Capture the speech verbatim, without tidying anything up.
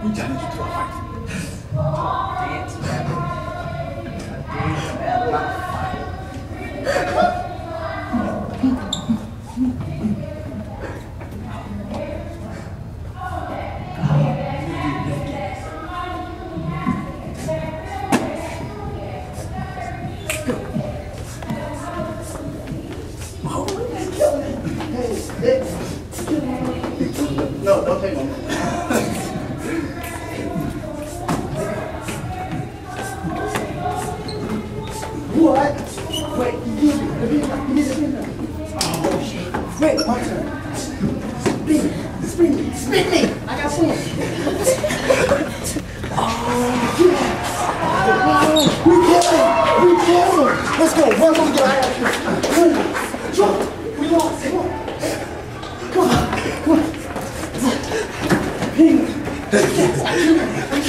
We challenge you to a fight. Dance battle. Dance battle, not a fight. No, don't take one. What? Wait, you need it. You need it. Oh, shit. Wait, my turn. Spin, spin me, spin me. I got one. Oh, yeah. We killed him. We killed him. Let's go. One more get out of here. Jump. We lost. Come on. Come on. Come on. Ping.